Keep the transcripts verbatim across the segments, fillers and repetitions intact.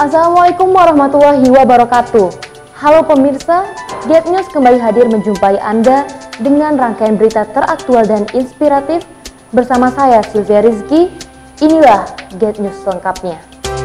Assalamualaikum warahmatullahi wabarakatuh. Halo pemirsa, Get News kembali hadir menjumpai Anda dengan rangkaian berita teraktual dan inspiratif bersama saya Sylvia Rizky. Inilah Get News selengkapnya.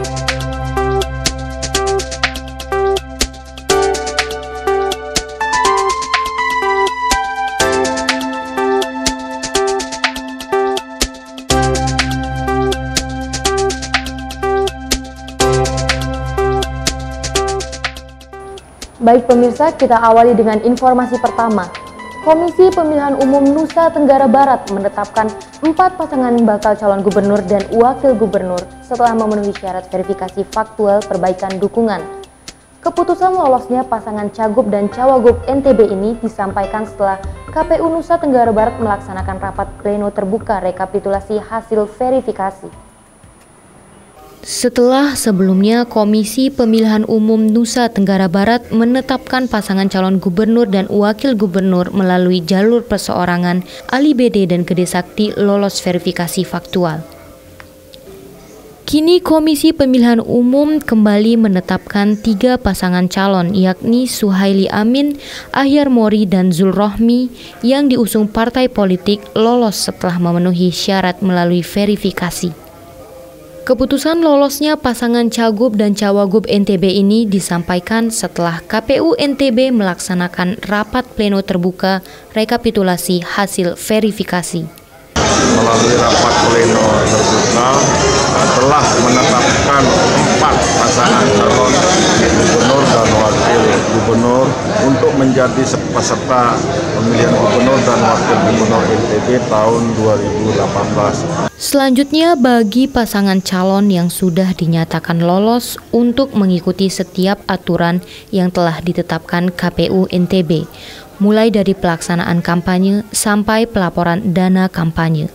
Baik pemirsa, kita awali dengan informasi pertama. Komisi Pemilihan Umum Nusa Tenggara Barat menetapkan empat pasangan bakal calon gubernur dan wakil gubernur setelah memenuhi syarat verifikasi faktual perbaikan dukungan. Keputusan lolosnya pasangan Cagup dan Cawagup N T B ini disampaikan setelah K P U Nusa Tenggara Barat melaksanakan rapat pleno terbuka rekapitulasi hasil verifikasi. Setelah sebelumnya Komisi Pemilihan Umum Nusa Tenggara Barat menetapkan pasangan calon gubernur dan wakil gubernur melalui jalur perseorangan Ali B D dan Gede Sakti lolos verifikasi faktual. Kini Komisi Pemilihan Umum kembali menetapkan tiga pasangan calon, yakni Suhaili Amin, Ahyar Mori, dan Zulrohmi yang diusung partai politik lolos setelah memenuhi syarat melalui verifikasi. Keputusan lolosnya pasangan Cagup dan Cawagup N T B ini disampaikan setelah K P U N T B melaksanakan rapat pleno terbuka rekapitulasi hasil verifikasi. Melalui rapat pleno terbuka telah menetapkan empat pasangan calon gubernur dan wakil gubernur untuk menjadi peserta pemilihan gubernur dan wakil gubernur N T B tahun dua ribu delapan belas. Selanjutnya, bagi pasangan calon yang sudah dinyatakan lolos untuk mengikuti setiap aturan yang telah ditetapkan K P U N T B, mulai dari pelaksanaan kampanye sampai pelaporan dana kampanye.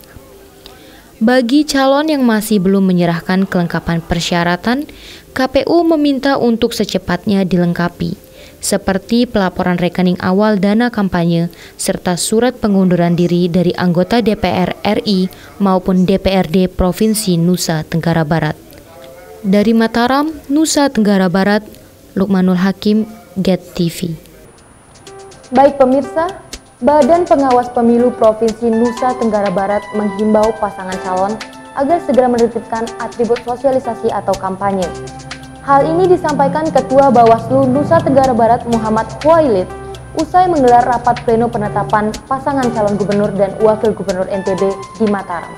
Bagi calon yang masih belum menyerahkan kelengkapan persyaratan, K P U meminta untuk secepatnya dilengkapi, seperti pelaporan rekening awal dana kampanye, serta surat pengunduran diri dari anggota D P R R I maupun D P R D Provinsi Nusa Tenggara Barat. Dari Mataram, Nusa Tenggara Barat, Lukmanul Hakim, Get T V. Baik pemirsa, Badan Pengawas Pemilu Provinsi Nusa Tenggara Barat menghimbau pasangan calon agar segera menertibkan atribut sosialisasi atau kampanye. Hal ini disampaikan Ketua Bawaslu Nusa Tenggara Barat Muhammad Huwailid usai menggelar rapat pleno penetapan pasangan calon gubernur dan wakil gubernur N T B di Mataram.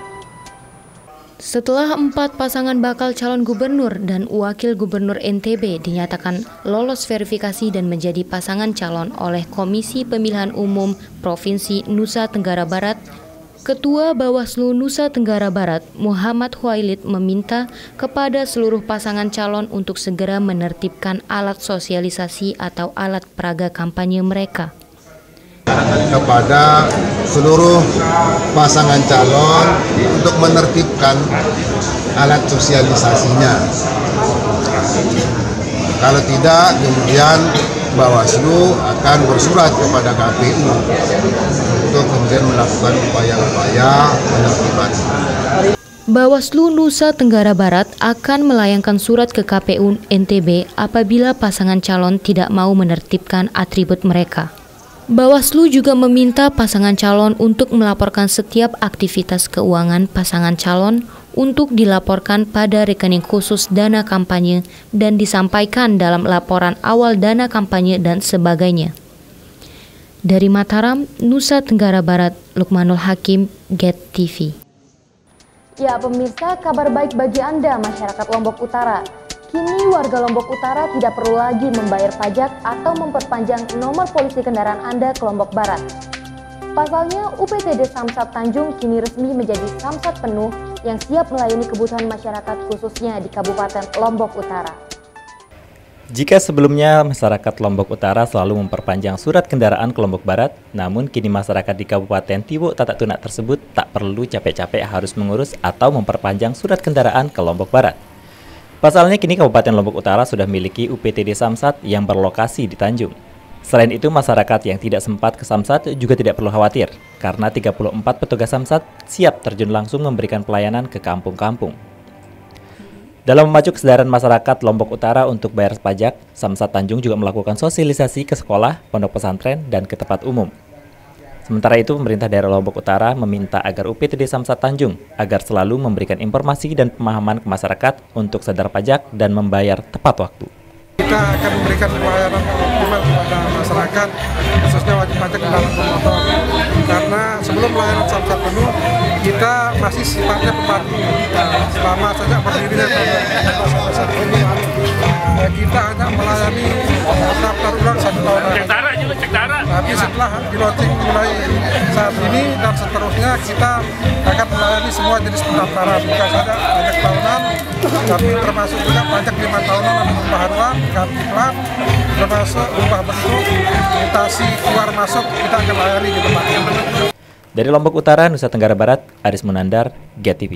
Setelah empat pasangan bakal calon gubernur dan wakil gubernur N T B dinyatakan lolos verifikasi dan menjadi pasangan calon oleh Komisi Pemilihan Umum Provinsi Nusa Tenggara Barat, Ketua Bawaslu Nusa Tenggara Barat Muhammad Huwailid meminta kepada seluruh pasangan calon untuk segera menertibkan alat sosialisasi atau alat peraga kampanye mereka. Kepada seluruh pasangan calon untuk menertibkan alat sosialisasinya. Kalau tidak, kemudian Bawaslu akan bersurat kepada K P U untuk kemudian melakukan upaya-upaya penertiban. Bawaslu Nusa Tenggara Barat akan melayangkan surat ke K P U N T B apabila pasangan calon tidak mau menertibkan atribut mereka. Bawaslu juga meminta pasangan calon untuk melaporkan setiap aktivitas keuangan pasangan calon untuk dilaporkan pada rekening khusus dana kampanye dan disampaikan dalam laporan awal dana kampanye dan sebagainya. Dari Mataram, Nusa Tenggara Barat, Lukmanul Hakim, Get T V. Ya pemirsa, kabar baik bagi Anda masyarakat Lombok Utara. Kini warga Lombok Utara tidak perlu lagi membayar pajak atau memperpanjang nomor polisi kendaraan Anda ke Lombok Barat. Pasalnya, U P T D Samsat Tanjung kini resmi menjadi samsat penuh yang siap melayani kebutuhan masyarakat khususnya di Kabupaten Lombok Utara. Jika sebelumnya masyarakat Lombok Utara selalu memperpanjang surat kendaraan ke Lombok Barat, namun kini masyarakat di Kabupaten Tiwo Tatak Tunak tersebut tak perlu capek-capek harus mengurus atau memperpanjang surat kendaraan ke Lombok Barat. Pasalnya kini Kabupaten Lombok Utara sudah memiliki U P T D Samsat yang berlokasi di Tanjung. Selain itu, masyarakat yang tidak sempat ke Samsat juga tidak perlu khawatir, karena tiga puluh empat petugas Samsat siap terjun langsung memberikan pelayanan ke kampung-kampung. Dalam memacu kesadaran masyarakat Lombok Utara untuk bayar pajak, Samsat Tanjung juga melakukan sosialisasi ke sekolah, pondok pesantren, dan ke tempat umum. Sementara itu, pemerintah daerah Lombok Utara meminta agar U P T D Samsat Tanjung agar selalu memberikan informasi dan pemahaman ke masyarakat untuk sadar pajak dan membayar tepat waktu. Kita akan memberikan pelayanan optimal kepada masyarakat, khususnya wajib pajak kendaraan bermotor. Karena sebelum pelayanan Samsat penuh, kita masih sifatnya pembantu. Selama saja berdiri dari saat ini, kita hanya melayani daftar ulang satu tahun. Tapi setelah di launching mulai saat ini dan seterusnya, kita akan melayani semua jenis pendaftaran, bukan saja pajak tahunan, tapi termasuk juga pajak lima tahunan dan pembaharuan, ganti plat, termasuk ubah bentuk, mutasi keluar masuk, kita akan layani di tempat ini. Dari Lombok Utara, Nusa Tenggara Barat, Aris Munandar, Get T V.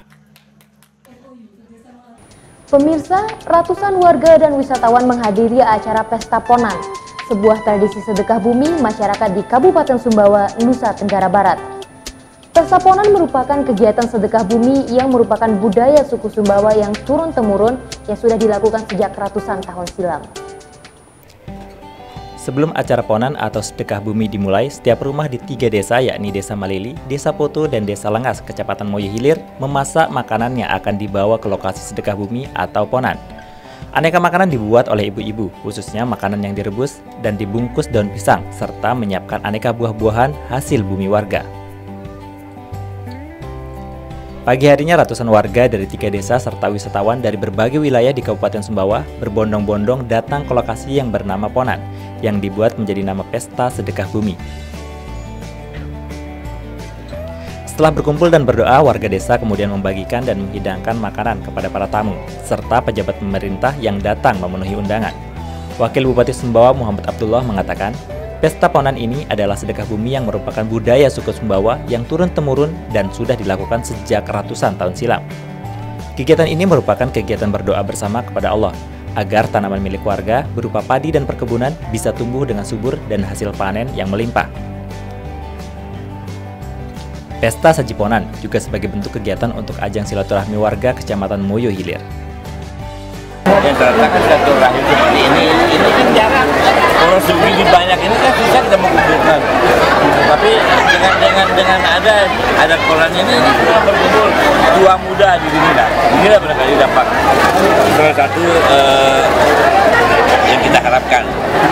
Pemirsa, ratusan warga dan wisatawan menghadiri acara Pesta Ponan, sebuah tradisi sedekah bumi masyarakat di Kabupaten Sumbawa, Nusa Tenggara Barat. Pesta Ponan merupakan kegiatan sedekah bumi yang merupakan budaya suku Sumbawa yang turun-temurun yang sudah dilakukan sejak ratusan tahun silam. Sebelum acara Ponan atau sedekah bumi dimulai, setiap rumah di tiga desa yakni Desa Malili, Desa Poto, dan Desa Lengas, Kecamatan Moyo Hilir, memasak makanan yang akan dibawa ke lokasi sedekah bumi atau Ponan. Aneka makanan dibuat oleh ibu-ibu, khususnya makanan yang direbus dan dibungkus daun pisang, serta menyiapkan aneka buah-buahan hasil bumi warga. Pagi harinya ratusan warga dari tiga desa serta wisatawan dari berbagai wilayah di Kabupaten Sumbawa berbondong-bondong datang ke lokasi yang bernama Ponan, yang dibuat menjadi nama pesta sedekah bumi. Setelah berkumpul dan berdoa, warga desa kemudian membagikan dan menghidangkan makanan kepada para tamu, serta pejabat pemerintah yang datang memenuhi undangan. Wakil Bupati Sumbawa Muhammad Abdullah mengatakan, pesta Ponan ini adalah sedekah bumi yang merupakan budaya suku Sumbawa yang turun-temurun dan sudah dilakukan sejak ratusan tahun silam. Kegiatan ini merupakan kegiatan berdoa bersama kepada Allah, agar tanaman milik warga berupa padi dan perkebunan bisa tumbuh dengan subur dan hasil panen yang melimpah. Pesta Saji Ponan juga sebagai bentuk kegiatan untuk ajang silaturahmi warga Kecamatan Moyo Hilir. Yang terletak silaturahmi seperti ini, ini kan jarang. Orang segini banyak ini kan susah kita mengumpulkan. Tapi dengan dengan dengan ada ada koran ini, ini kita berkumpul tua muda di sini lah. Inilah barangkali dapat salah satu uh, yang kita harapkan.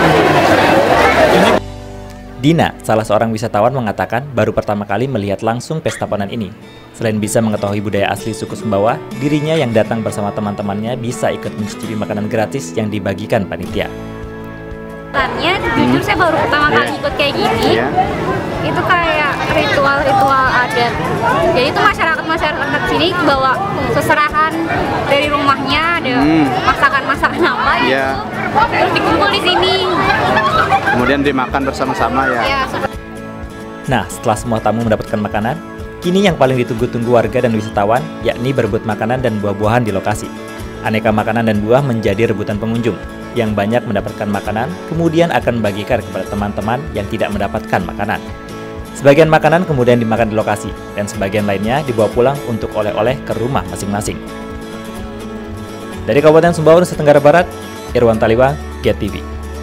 Dina, salah seorang wisatawan mengatakan baru pertama kali melihat langsung pesta Ponan ini. Selain bisa mengetahui budaya asli suku Sumbawa, dirinya yang datang bersama teman-temannya bisa ikut mencicipi makanan gratis yang dibagikan panitia. Tanya, jujur saya baru pertama kali ikut kayak gini. Itu kayak ritual-ritual adat. Jadi itu masyarakat-masyarakat sini bawa seserahan dari rumahnya, ada masakan-masakan apa gitu. Terus dikumpul di sini. Kemudian dimakan bersama-sama ya. Ya. Nah, setelah semua tamu mendapatkan makanan, kini yang paling ditunggu-tunggu warga dan wisatawan yakni berebut makanan dan buah-buahan di lokasi. Aneka makanan dan buah menjadi rebutan pengunjung. Yang banyak mendapatkan makanan, kemudian akan membagikan kepada teman-teman yang tidak mendapatkan makanan. Sebagian makanan kemudian dimakan di lokasi, dan sebagian lainnya dibawa pulang untuk oleh-oleh ke rumah masing-masing. Dari Kabupaten Sumbawa, Nusa Tenggara Barat, Irwan Taliwang, Get T V.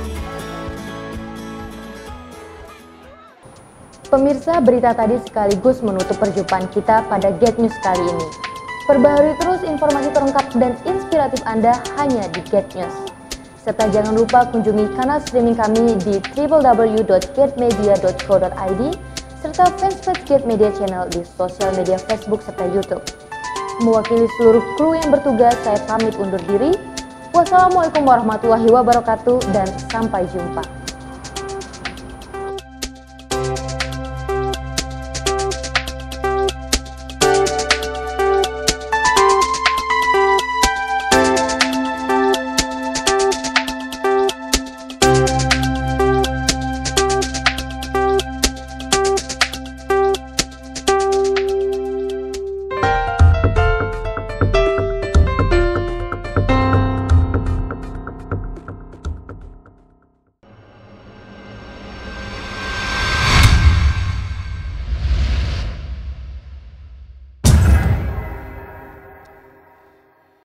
Pemirsa, berita tadi sekaligus menutup perjumpaan kita pada Get News kali ini. Perbaharui terus informasi terlengkap dan inspiratif Anda hanya di Get News. Serta jangan lupa kunjungi kanal streaming kami di w w w dot get media dot co dot i d serta fanspage Get Media Channel di sosial media Facebook serta YouTube. Mewakili seluruh kru yang bertugas, saya pamit undur diri. Wassalamualaikum warahmatullahi wabarakatuh dan sampai jumpa.